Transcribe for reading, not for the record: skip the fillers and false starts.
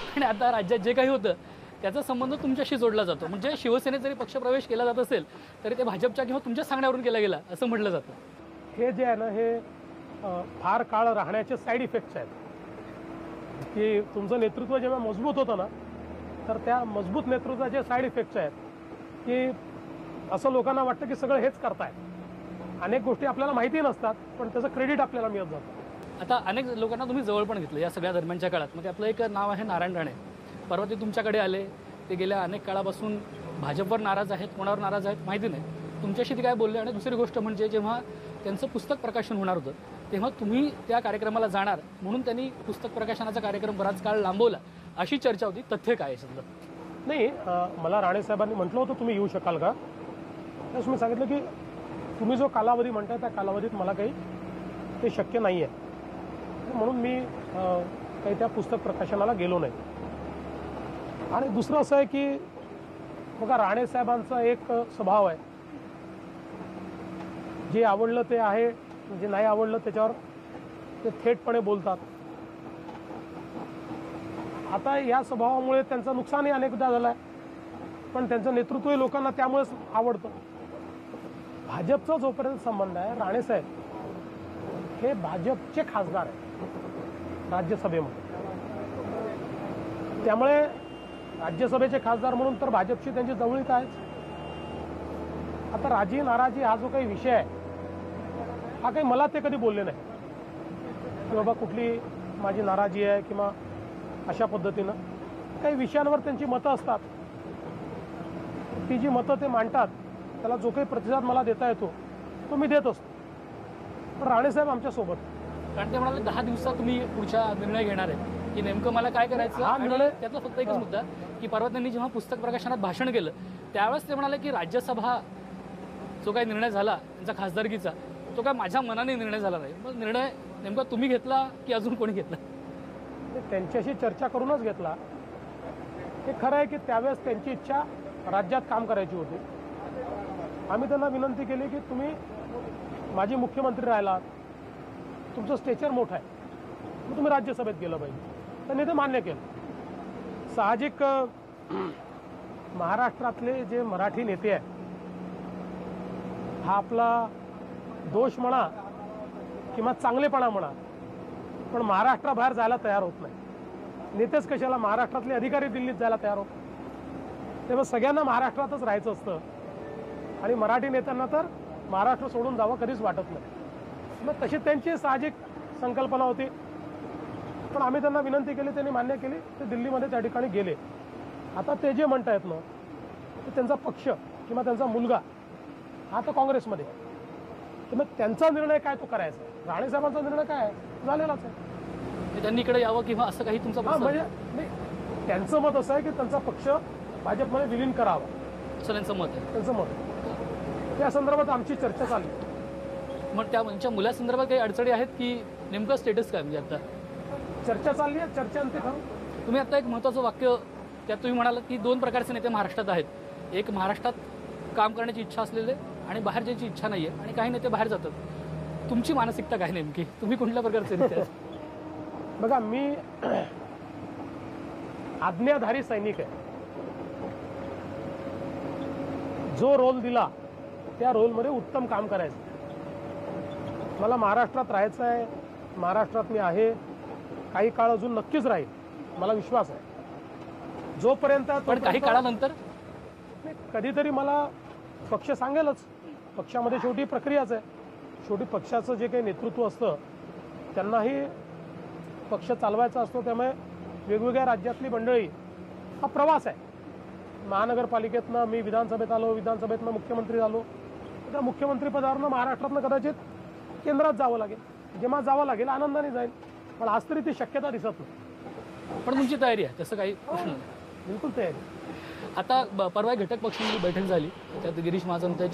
आणि आता राज्यात जे काही होतं त्याचा संबंध तुमच्याशी जोडला जातो. म्हणजे शिवसेनेत जरी पक्षप्रवेश केला जात असेल तरी ते भाजपच्या किंवा तुमच्या सांगण्यावरून केला गेला असं म्हटलं जातं. हे जे आहे ना हे फार काळ राहण्याचे साईड इफेक्ट्स आहेत की तुमचं नेतृत्व जेव्हा मजबूत होतं ना तर त्या मजबूत नेतृत्वाचे साईड इफेक्ट्स आहेत की असं लोकांना वाटतं की सगळं हेच करतायत. अनेक गोष्टी आपल्याला माहिती नसतात पण त्याचं क्रेडिट आपल्याला मिळत जातं. आता अनेक लोकांना तुम्ही जवळ पण घेतलं या सगळ्या दरम्यानच्या काळात. मग आपलं एक नाव आहे नारायण राणे. परवा ते तुमच्याकडे आले. ते गेल्या अनेक काळापासून भाजपवर नाराज आहेत, कोणावर नाराज आहेत माहिती नाही. तुमच्याशी ते काय बोलले. आणि दुसरी गोष्ट म्हणजे जेव्हा त्यांचं पुस्तक प्रकाशन होणार होतं तेव्हा तुम्ही त्या कार्यक्रमाला जाणार म्हणून त्यांनी पुस्तक प्रकाशनाचा कार्यक्रम बराच काळ लांबवला अशी चर्चा होती. तथ्य काय समजा नाही. मला राणे साहेबांनी म्हटलं होतं तुम्ही येऊ शकाल का. त्यास मी सांगितलं की तुम्ही जो कालावधी म्हणताय त्या कालावधीत मला काही ते शक्य नाही आहे म्हणून मी काही त्या पुस्तक प्रकाशनाला गेलो नाही. आणि दुसरं असं आहे की बघा राणे साहेबांचा एक स्वभाव आहे. जे आवडलं ते आहे, जे नाही आवडलं त्याच्यावर ते थेटपणे बोलतात. आता या स्वभावामुळे त्यांचं नुकसानही अनेकदा झालं आहे पण त्यांचं नेतृत्वही लोकांना त्यामुळेच आवडतं. भाजपचा जोपर्यंत संबंध आहे राणेसाहेब हे भाजपचे खासदार आहेत राज्यसभेमध्ये. त्यामुळे राज्यसभेचे खासदार म्हणून तर भाजपची त्यांची जवळीक आहेच. आता राजी नाराजी हा जो काही विषय आहे हा काही मला ते कधी बोलले नाही की बाबा कुठली माझी नाराजी आहे किंवा अशा पद्धतीनं. काही विषयांवर त्यांची मतं असतात. ती जी मतं ते मांडतात त्याला जो काही प्रतिसाद मला देता येतो तो मी देत असतो. पण राणेसाहेब आमच्यासोबत. कारण ते म्हणाले 10 दिवसात तुम्ही पुढचा निर्णय घेणार आहे की नेमकं मला काय करायचं. हा निर्णय त्यातला फक्त एकच मुद्दा की परवा त्यांनी जेव्हा पुस्तक प्रकाशनात भाषण केलं त्यावेळेस ते म्हणाले की राज्यसभा जो काही निर्णय झाला त्यांचा खासदारकीचा तो काय माझ्या मनाने निर्णय झाला नाही. मग निर्णय नेमका तुम्ही घेतला की अजून कोणी घेतला. त्यांच्याशी चर्चा करूनच घेतला. हे खरं आहे की त्यावेळेस त्यांची इच्छा राज्यात काम करायची होती. आम्ही त्यांना विनंती केली की तुम्ही माजी मुख्यमंत्री राहिलात, तुमचं स्टेचर मोठं आहे, मग तुम्ही राज्यसभेत गेलं पाहिजे. त्यांनी ते मान्य केलं. साहजिक महाराष्ट्रातले जे मराठी नेते आहेत हा आपला दोष म्हणा किंवा चांगलेपणा म्हणा पण महाराष्ट्राबाहेर जायला तयार होत नाही. नेतेच कशाला, महाराष्ट्रातले अधिकारी दिल्लीत जायला तयार होत. तेव्हा सगळ्यांना महाराष्ट्रातच राहायचं असतं आणि मराठी नेत्यांना तर महाराष्ट्र सोडून जावं कधीच वाटत नाही. मग तशी त्यांची साहजिक संकल्पना होती. पण आम्ही त्यांना विनंती केली, त्यांनी मान्य केली. ते दिल्लीमध्ये त्या ठिकाणी गेले. आता ते जे म्हणतायत ना ते त्यांचा पक्ष किंवा त्यांचा मुलगा हा तर काँग्रेसमध्ये. तर मग त्यांचा निर्णय काय तो करायचा. राणेसाहेबांचा निर्णय काय आहे झालेलाच आहे. त्यांनी इकडे यावं किंवा असं काही तुमचं म्हणजे नाही, त्यांचं मत असं आहे की त्यांचा पक्ष भाजपमध्ये विलीन करावा असं त्यांचं मत आहे. त्यांचं मत. त्या संदर्भात आमची चर्चा चालली. मग त्यांच्या मुलासंदर्भात काही अडचणी आहेत की नेमकं स्टेटस काय म्हणजे आता चर्चा चालली आहे. चर्चांती ठरवू. तुम्ही आता एक महत्त्वाचं वाक्य त्यात तुम्ही म्हणालात की 2 प्रकारचे नेते महाराष्ट्रात आहेत. एक महाराष्ट्रात काम करण्याची इच्छा असलेले आणि बाहेर जायची इच्छा नाही आहे आणि काही नेते बाहेर जातात. तुमची मानसिकता काय नेमकी, तुम्ही कुठल्या प्रकारचे नेते. बघा मी आज्ञाधारी सैनिक आहे. जो रोल दिला त्या रोलमध्ये उत्तम काम करायचं. मला महाराष्ट्रात राहायचं आहे. महाराष्ट्रात मी आहे. काही काळ अजून नक्कीच राहील मला विश्वास आहे. जोपर्यंत पण काही काळानंतर कधीतरी मला पक्ष सांगेलच. पक्षामध्ये शेवटी प्रक्रियाच आहे. शेवटी पक्षाचं जे काही नेतृत्व असतं त्यांनाही पक्ष चालवायचा असतो. त्यामुळे वेगवेगळ्या राज्यातली मंडळी हा प्रवास आहे. महानगरपालिकेतनं मी विधानसभेत आलो, विधानसभेतनं मुख्यमंत्री झालो. त्या मुख्यमंत्रीपदावरनं महाराष्ट्रातनं कदाचित केंद्रात जावं लागेल. जेव्हा जावं लागेल आनंदाने जाईल. पण आज तरी ती शक्यता दिसत नाही. पण तुमची तयारी आहे तसं काही प्रश्न नाही. बिलकुल तयारी. आता परवा घटक पक्षांची बैठक झाली त्यात गिरीश महाजन